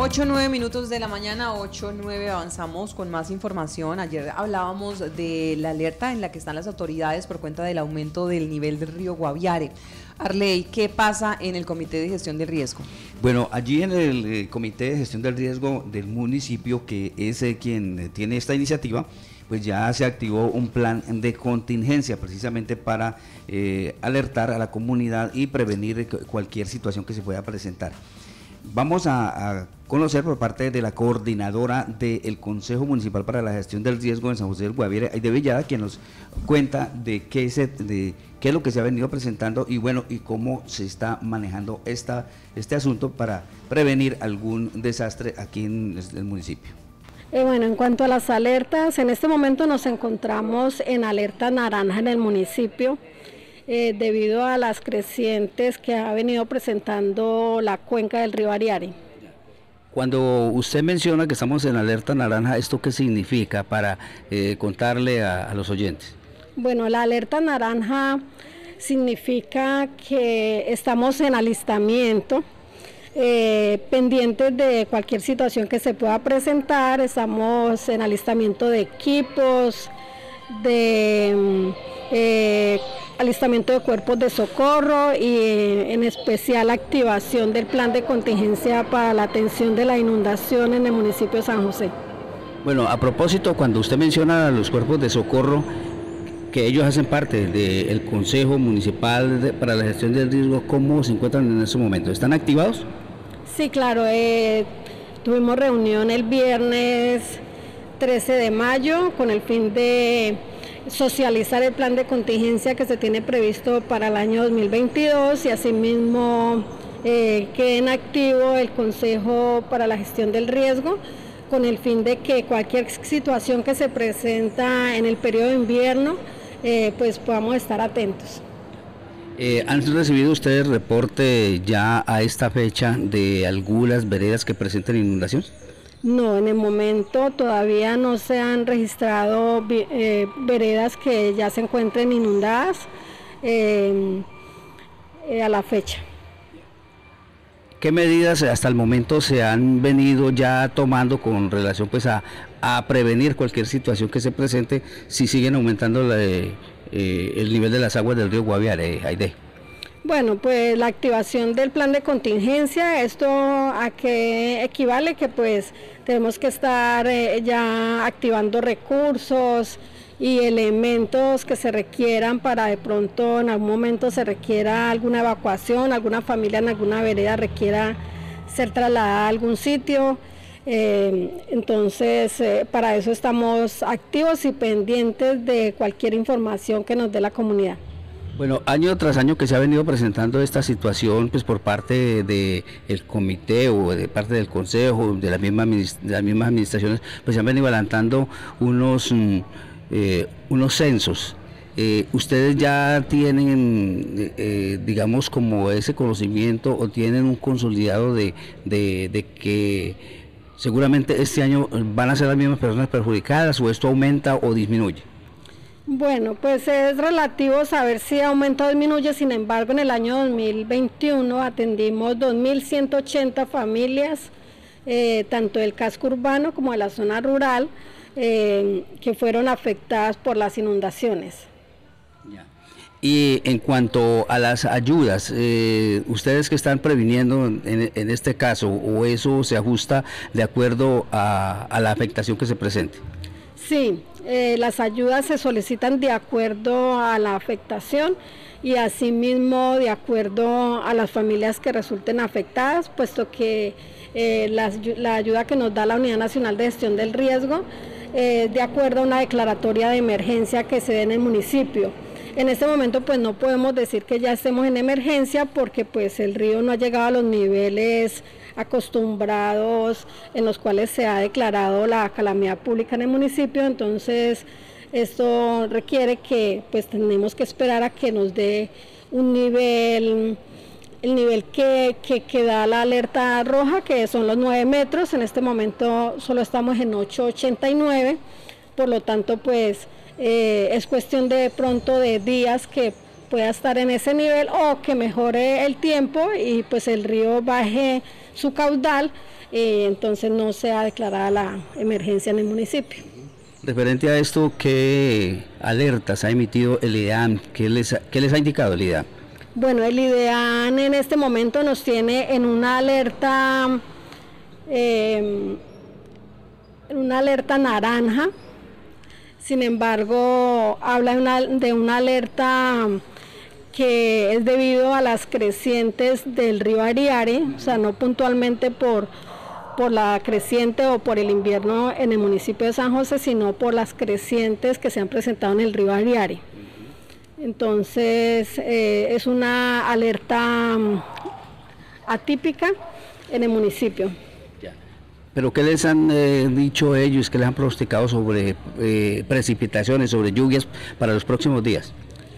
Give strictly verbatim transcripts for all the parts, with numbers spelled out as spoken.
ocho, nueve minutos de la mañana, ocho, nueve, avanzamos con más información. Ayer hablábamos de la alerta en la que están las autoridades por cuenta del aumento del nivel del río Guaviare. Arley, ¿qué pasa en el Comité de Gestión del Riesgo? Bueno, allí en el eh, Comité de Gestión del Riesgo del municipio, que es eh, quien eh, tiene esta iniciativa, pues ya se activó un plan de contingencia precisamente para eh, alertar a la comunidad y prevenir cualquier situación que se pueda presentar. Vamos a, a conocer por parte de la coordinadora del Consejo Municipal para la Gestión del Riesgo en San José del Guaviare, Aide Villada, quien nos cuenta de qué, se, de qué es lo que se ha venido presentando y bueno, y cómo se está manejando esta, este asunto para prevenir algún desastre aquí en el municipio. Eh, bueno, en cuanto a las alertas, en este momento nos encontramos en alerta naranja en el municipio. Eh, debido a las crecientes que ha venido presentando la cuenca del río Ariari. Cuando usted menciona que estamos en alerta naranja, ¿esto qué significa para eh, contarle a, a los oyentes? Bueno, la alerta naranja significa que estamos en alistamiento, eh, pendientes de cualquier situación que se pueda presentar. Estamos en alistamiento de equipos, de eh, alistamiento de cuerpos de socorro y eh, en especial activación del plan de contingencia para la atención de la inundación en el municipio de San José. Bueno, a propósito, cuando usted menciona a los cuerpos de socorro, que ellos hacen parte del Consejo Municipal de, para la Gestión del Riesgo, ¿cómo se encuentran en ese momento? ¿Están activados? Sí, claro, eh, tuvimos reunión el viernes trece de mayo con el fin de socializar el plan de contingencia que se tiene previsto para el año dos mil veintidós y asimismo eh, quede en activo el Consejo para la Gestión del Riesgo con el fin de que cualquier situación que se presenta en el periodo de invierno eh, pues podamos estar atentos. Eh, ¿Han recibido ustedes reporte ya a esta fecha de algunas veredas que presenten inundaciones? No, en el momento todavía no se han registrado eh, veredas que ya se encuentren inundadas eh, eh, a la fecha. ¿Qué medidas hasta el momento se han venido ya tomando con relación pues a, a prevenir cualquier situación que se presente si siguen aumentando la, eh, el nivel de las aguas del río Guaviare, Aide? Bueno, pues la activación del plan de contingencia, ¿esto a qué equivale? Que pues tenemos que estar eh, ya activando recursos y elementos que se requieran para de pronto en algún momento se requiera alguna evacuación, alguna familia en alguna vereda requiera ser trasladada a algún sitio. Eh, entonces, eh, para eso estamos activos y pendientes de cualquier información que nos dé la comunidad. Bueno, año tras año que se ha venido presentando esta situación pues por parte del de comité o de parte del consejo, de, la misma, de las mismas administraciones, pues se han venido adelantando unos, eh, unos censos. Eh, ¿Ustedes ya tienen, eh, digamos, como ese conocimiento o tienen un consolidado de, de, de que seguramente este año van a ser las mismas personas perjudicadas o esto aumenta o disminuye? Bueno, pues es relativo saber si aumenta o disminuye. Sin embargo, en el año dos mil veintiuno atendimos dos mil ciento ochenta familias, eh, tanto del casco urbano como de la zona rural, eh, que fueron afectadas por las inundaciones. Ya. Y en cuanto a las ayudas, eh, ¿ustedes que están previniendo en, en este caso o eso se ajusta de acuerdo a, a la afectación que se presente? Sí, eh, las ayudas se solicitan de acuerdo a la afectación y asimismo de acuerdo a las familias que resulten afectadas, puesto que eh, la, la ayuda que nos da la Unidad Nacional de Gestión del Riesgo eh, de acuerdo a una declaratoria de emergencia que se dé en el municipio. En este momento pues no podemos decir que ya estemos en emergencia porque pues el río no ha llegado a los niveles acostumbrados en los cuales se ha declarado la calamidad pública en el municipio, entonces esto requiere que pues tenemos que esperar a que nos dé un nivel, el nivel que, que, que da la alerta roja, que son los nueve metros, en este momento solo estamos en ocho ochenta y nueve, por lo tanto pues eh, es cuestión de pronto de días que pueda estar en ese nivel o que mejore el tiempo y pues el río baje su caudal eh, entonces no sea declarada la emergencia en el municipio. Referente a esto, ¿qué alertas ha emitido el IDEAM? ¿Qué les, qué les ha indicado el IDEAM? Bueno, el IDEAM en este momento nos tiene en una alerta, eh, en una alerta naranja. Sin embargo, habla de una, de una alerta que es debido a las crecientes del río Ariare, o sea, no puntualmente por, por la creciente o por el invierno en el municipio de San José, sino por las crecientes que se han presentado en el río Ariare. Entonces, eh, es una alerta um, atípica en el municipio. ¿Pero qué les han eh, dicho ellos, qué les han pronosticado sobre eh, precipitaciones, sobre lluvias para los próximos días?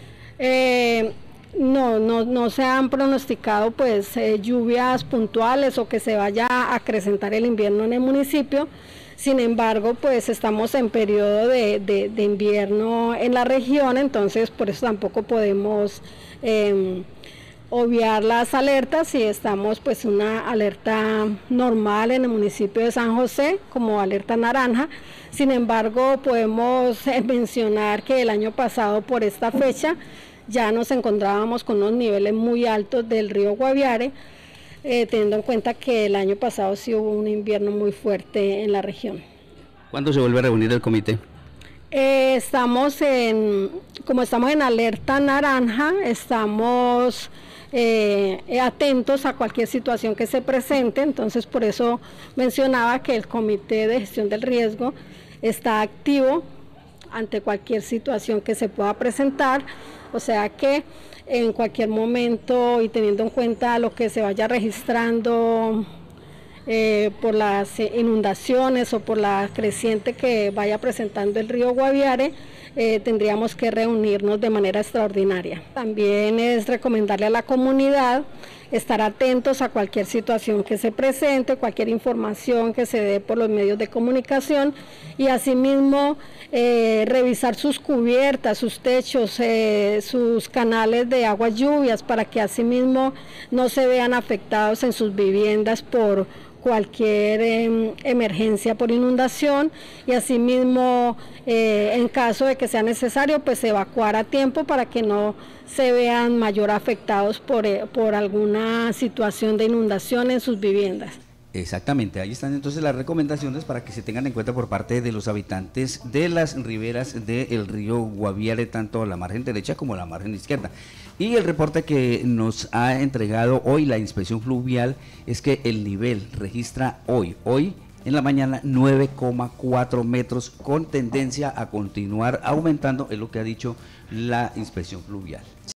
Eh, no, no, no se han pronosticado pues eh, lluvias puntuales o que se vaya a acrecentar el invierno en el municipio. Sin embargo, pues estamos en periodo de, de, de invierno en la región, entonces por eso tampoco podemos eh, obviar las alertas y estamos pues una alerta normal en el municipio de San José como alerta naranja. Sin embargo, podemos eh, mencionar que el año pasado por esta fecha ya nos encontrábamos con unos niveles muy altos del río Guaviare, eh, teniendo en cuenta que el año pasado sí hubo un invierno muy fuerte en la región. ¿Cuándo se vuelve a reunir el comité? Eh, estamos en, como estamos en alerta naranja, estamos eh, atentos a cualquier situación que se presente, entonces por eso mencionaba que el Comité de Gestión del Riesgo está activo ante cualquier situación que se pueda presentar, o sea que en cualquier momento y teniendo en cuenta lo que se vaya registrando eh, por las inundaciones o por la creciente que vaya presentando el río Guaviare, eh, tendríamos que reunirnos de manera extraordinaria. También es recomendarle a la comunidad estar atentos a cualquier situación que se presente, cualquier información que se dé por los medios de comunicación y asimismo eh, revisar sus cubiertas, sus techos, eh, sus canales de aguas lluvias para que asimismo no se vean afectados en sus viviendas por cualquier eh, emergencia por inundación y asimismo eh, en caso de que sea necesario pues evacuar a tiempo para que no se vean mayor afectados por, eh, por alguna situación de inundación en sus viviendas. Exactamente, ahí están entonces las recomendaciones para que se tengan en cuenta por parte de los habitantes de las riberas del río Guaviare, tanto a la margen derecha como a la margen izquierda. Y el reporte que nos ha entregado hoy la inspección fluvial es que el nivel registra hoy, hoy en la mañana nueve coma cuatro metros con tendencia a continuar aumentando, es lo que ha dicho la inspección fluvial.